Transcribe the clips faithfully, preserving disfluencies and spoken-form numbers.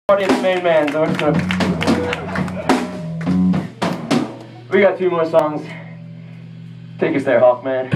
Party at the main man, so we're just gonna... We got two more songs. Take us there, Hawkman.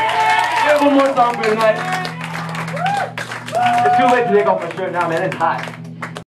We have one more song for tonight. It's too late to take off my shirt now, man. It's hot.